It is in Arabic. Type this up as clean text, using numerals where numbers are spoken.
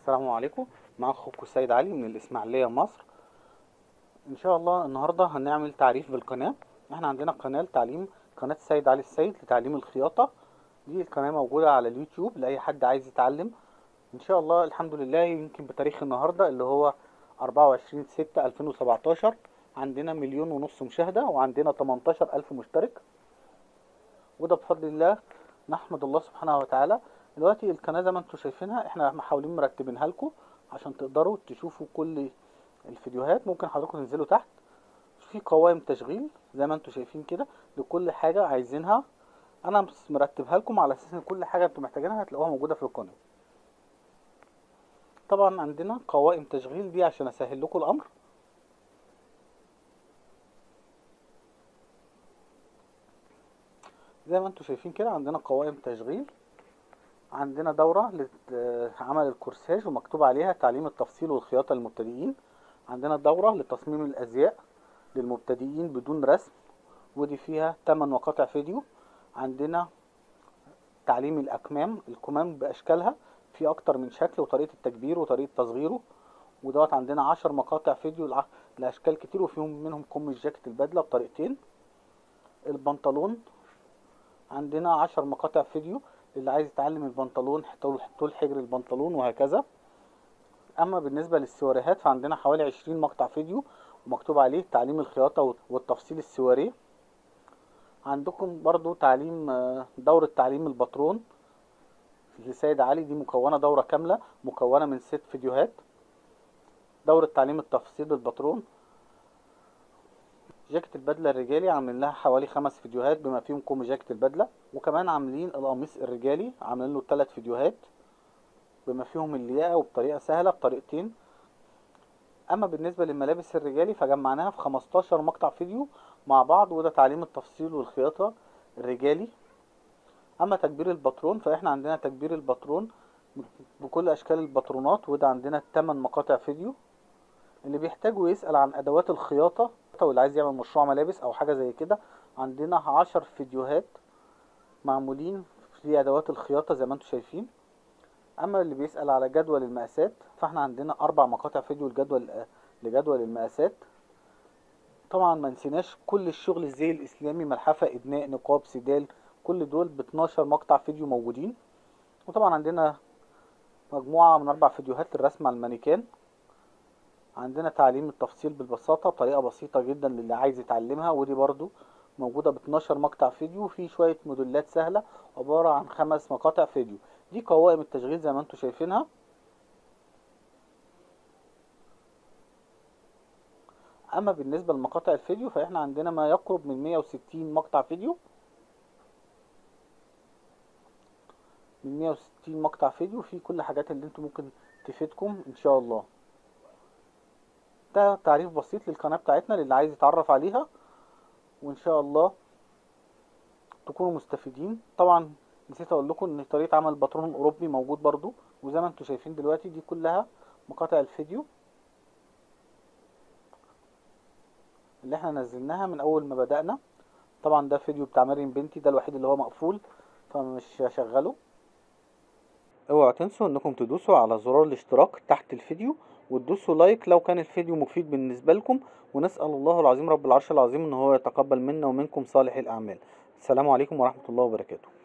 السلام عليكم. مع اخوكم السيد علي من الاسماعيليه مصر. ان شاء الله النهارده هنعمل تعريف بالقناه. احنا عندنا قناه تعليم، قناه السيد علي السيد لتعليم الخياطه. دي القناه موجوده على اليوتيوب لاي حد عايز يتعلم. ان شاء الله الحمد لله يمكن بتاريخ النهارده اللي هو 24/6/2017 عندنا 1,500,000 مشاهده وعندنا 18,000 مشترك، وده بفضل الله. نحمد الله سبحانه وتعالى. دلوقتي القناه زي ما انتم شايفينها احنا محاولين مرتبينها لكم عشان تقدروا تشوفوا كل الفيديوهات. ممكن حضراتكم تنزلوا تحت في قوائم تشغيل زي ما انتم شايفين كده لكل حاجه عايزينها. انا مرتبها لكم على اساس ان كل حاجه انتم محتاجينها هتلاقوها موجوده في القناه. طبعا عندنا قوائم تشغيل دي عشان اسهل لكم الامر. زي ما انتم شايفين كده عندنا قوائم تشغيل. عندنا دورة لعمل الكورساج ومكتوب عليها تعليم التفصيل والخياطة للمبتدئين. عندنا دورة لتصميم الأزياء للمبتدئين بدون رسم، ودي فيها 8 مقاطع فيديو. عندنا تعليم الكمام بأشكالها، في أكتر من شكل وطريقة التكبير وطريقة تصغيره. ودوت عندنا 10 مقاطع فيديو لأشكال كتير، وفيهم منهم كم الجاكيت البدلة بطريقتين. البنطلون عندنا 10 مقاطع فيديو اللي عايز يتعلم البنطلون، طول حجر البنطلون وهكذا. اما بالنسبة للسواريهات فعندنا حوالي 20 مقطع فيديو ومكتوب عليه تعليم الخياطة والتفصيل السواري. عندكم برضو دورة تعليم الباترون لسيد علي، دي دورة كاملة مكونة من 6 فيديوهات. دورة تعليم التفصيل بالباترون. جاكيت البدلة الرجالي عاملين لها حوالي 5 فيديوهات بما فيهم كم جاكيت البدلة، وكمان عاملين القميص الرجالي عاملين له 3 فيديوهات بما فيهم اللياقة وبطريقة سهلة بطريقتين. اما بالنسبة للملابس الرجالي فجمعناها في 15 مقطع فيديو مع بعض، وده تعليم التفصيل والخياطة الرجالي. اما تكبير الباترون فاحنا عندنا تكبير الباترون بكل اشكال الباترونات، وده عندنا 8 مقاطع فيديو. اللي بيحتاج ويسأل عن ادوات الخياطة واللي عايز يعمل مشروع ملابس او حاجة زي كده عندنا 10 فيديوهات معمولين في ادوات الخياطة زي ما انتم شايفين. اما اللي بيسأل على جدول المقاسات فاحنا عندنا 4 مقاطع فيديو لجدول المقاسات. طبعا ما نسيناش كل الشغل الزي الاسلامي، ملحفة، ادناء، نقاب، سدال، كل دول ب 12 مقطع فيديو موجودين. وطبعا عندنا مجموعة من 4 فيديوهات للرسم على المانيكان. عندنا تعليم التفصيل بالبساطة بطريقة بسيطة جدا للي عايز يتعلمها، ودي برضو موجودة ب 12 مقطع فيديو، وفي شوية موديلات سهلة عبارة عن 5 مقاطع فيديو. دي قوائم التشغيل زي ما انتم شايفينها. اما بالنسبة لمقاطع الفيديو فاحنا عندنا ما يقرب من 160 مقطع فيديو. في كل حاجات اللي انتم ممكن تفيدكم ان شاء الله. ده تعريف بسيط للقناة بتاعتنا للي عايز يتعرف عليها، وان شاء الله تكونوا مستفيدين. طبعا نسيت اقول لكم ان طريقة عمل الباترون الاوروبي موجود برضو، وزي ما انتم شايفين دلوقتي دي كلها مقاطع الفيديو اللي احنا نزلناها من اول ما بدأنا. طبعا ده فيديو بتاع مريم بنتي، ده الوحيد اللي هو مقفول فمش هشغله. اوعوا تنسوا انكم تدوسوا على زرار الاشتراك تحت الفيديو وتدوسوا لايك لو كان الفيديو مفيد بالنسبة لكم، ونسأل الله العظيم رب العرش العظيم ان هو يتقبل منا ومنكم صالح الاعمال. السلام عليكم ورحمة الله وبركاته.